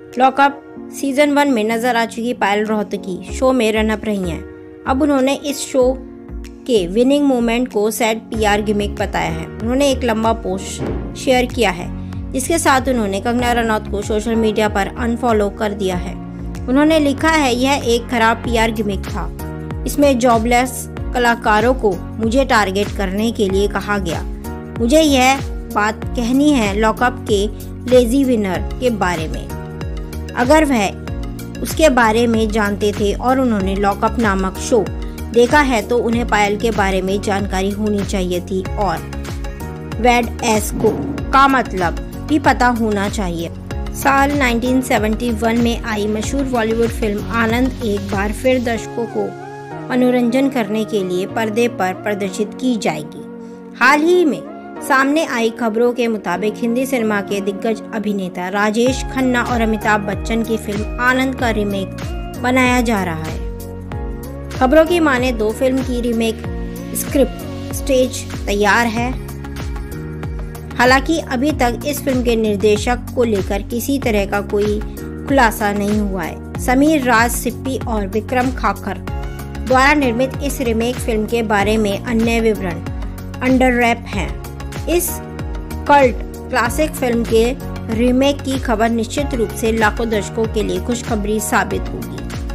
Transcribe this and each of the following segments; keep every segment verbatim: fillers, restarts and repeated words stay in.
Lockup season one में नजर आ चुकी पायल रोहतगी शो में रनअप रही हैं। अब उन्होंने इस शो के विनिंग मोमेंट को सैड पीआर गिमिक बताया है। उन्होंने एक लंबा पोस्ट शेयर किया है जिसके साथ उन्होंने कंगना रनौत को सोशल मीडिया पर अनफॉलो कर दिया है। उन्होंने लिखा है, यह एक खराब पीआर गिमिक था। इसमें जॉबलेस कलाकारों को मुझे टारगेट करने के लिए कहा गया। मुझे यह बात कहनी है लॉकअप के लेजी विनर के बारे में। अगर वह उसके बारे में जानते थे और उन्होंने लॉकअप नामक शो देखा है तो उन्हें पायल के बारे में जानकारी होनी चाहिए थी और वेड एस को का मतलब भी पता होना चाहिए। साल उन्नीस सौ इकहत्तर में आई मशहूर बॉलीवुड फिल्म आनंद एक बार फिर दर्शकों को मनोरंजन करने के लिए पर्दे पर प्रदर्शित की जाएगी। हाल ही में सामने आई खबरों के मुताबिक हिंदी सिनेमा के दिग्गज अभिनेता राजेश खन्ना और अमिताभ बच्चन की फिल्म आनंद का रीमेक बनाया जा रहा है। खबरों की माने दो फिल्म की रीमेक स्क्रिप्ट स्टेज तैयार है। हालांकि अभी तक इस फिल्म के निर्देशक को लेकर किसी तरह का कोई खुलासा नहीं हुआ है। समीर राज सिप्पी और विक्रम खाकर द्वारा निर्मित इस रीमेक फिल्म के बारे में अन्य विवरण अंडर रैप हैं। इस कल्ट क्लासिक फिल्म के रीमेक की खबर निश्चित रूप से लाखों दर्शकों के लिए खुशखबरी साबित होगी।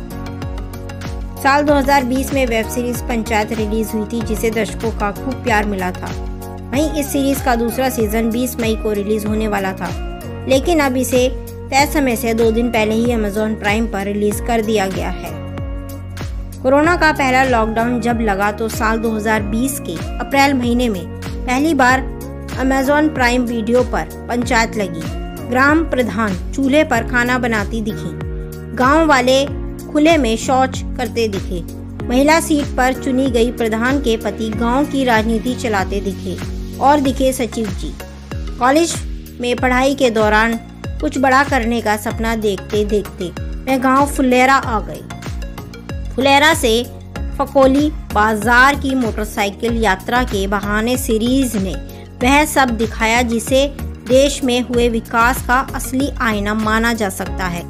साल दो हज़ार बीस में वेब सीरीज पंचायत रिलीज हुई थी जिसे दर्शकों का खूब प्यार मिला था। वहीं इस सीरीज का दूसरा सीजन बीस मई को रिलीज होने वाला था, लेकिन अब इसे तय समय से दो दिन पहले ही अमेज़न प्राइम पर रिलीज कर दिया गया है। कोरोना का पहला लॉकडाउन जब लगा तो साल दो हज़ार बीस के अप्रैल महीने में पहली बार अमेज़न प्राइम वीडियो पर पंचायत लगी। ग्राम प्रधान चूल्हे पर खाना बनाती दिखी। गांव वाले खुले में शौच करते दिखे। महिला सीट पर चुनी गई प्रधान के पति गांव की राजनीति चलाते दिखे और दिखे सचिव जी। कॉलेज में पढ़ाई के दौरान कुछ बड़ा करने का सपना देखते देखते मैं गांव फुलेरा आ गई। फुलेरा से फकोली बाजार की मोटरसाइकिल यात्रा के बहाने सीरीज ने वह सब दिखाया जिसे देश में हुए विकास का असली आईना माना जा सकता है।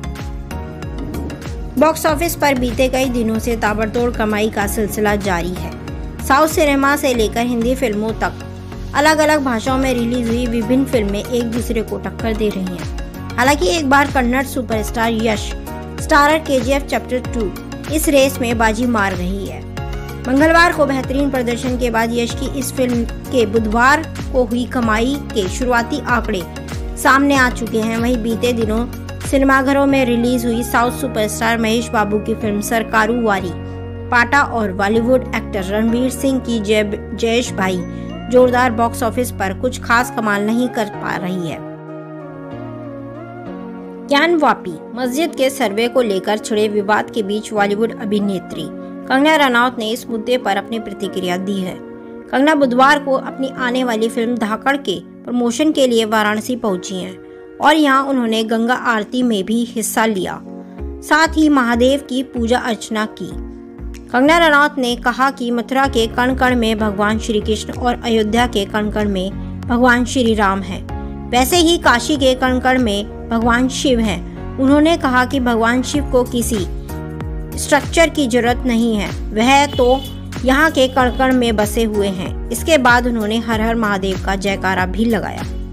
बॉक्स ऑफिस पर बीते कई दिनों से ताबड़तोड़ कमाई का सिलसिला जारी है। साउथ सिनेमा से लेकर हिंदी फिल्मों तक अलग अलग भाषाओं में रिलीज हुई विभिन्न फिल्में एक दूसरे को टक्कर दे रही हैं। हालांकि एक बार Kannada superstar Yash starrer KGF chapter two इस रेस में बाजी मार रही है। मंगलवार को बेहतरीन प्रदर्शन के बाद यश की इस फिल्म के बुधवार को हुई कमाई के शुरुआती आंकड़े सामने आ चुके हैं। वहीं बीते दिनों सिनेमाघरों में रिलीज हुई साउथ सुपरस्टार महेश बाबू की फिल्म सरकारू वारी पाटा और बॉलीवुड एक्टर रणवीर सिंह की जयेश भाई जोरदार बॉक्स ऑफिस पर कुछ खास कमाल नहीं कर पा रही है। ज्ञान वापी मस्जिद के सर्वे को लेकर छिड़े विवाद के बीच बॉलीवुड अभिनेत्री कंगना रनौत ने इस मुद्दे पर अपनी प्रतिक्रिया दी है। कंगना बुधवार को अपनी आने वाली फिल्म धाकड़ के प्रमोशन के लिए वाराणसी पहुंची हैं और यहां उन्होंने गंगा आरती में भी हिस्सा लिया, साथ ही महादेव की पूजा अर्चना की। कंगना रनौत ने कहा कि मथुरा के कण कण में भगवान श्री कृष्ण और अयोध्या के कण कण में भगवान श्री राम हैं। वैसे ही काशी के कण कण में भगवान शिव हैं। उन्होंने कहा कि भगवान शिव को किसी स्ट्रक्चर की जरूरत नहीं है, वह तो यहाँ के कण कण में बसे हुए हैं। इसके बाद उन्होंने हर हर महादेव का जयकारा भी लगाया।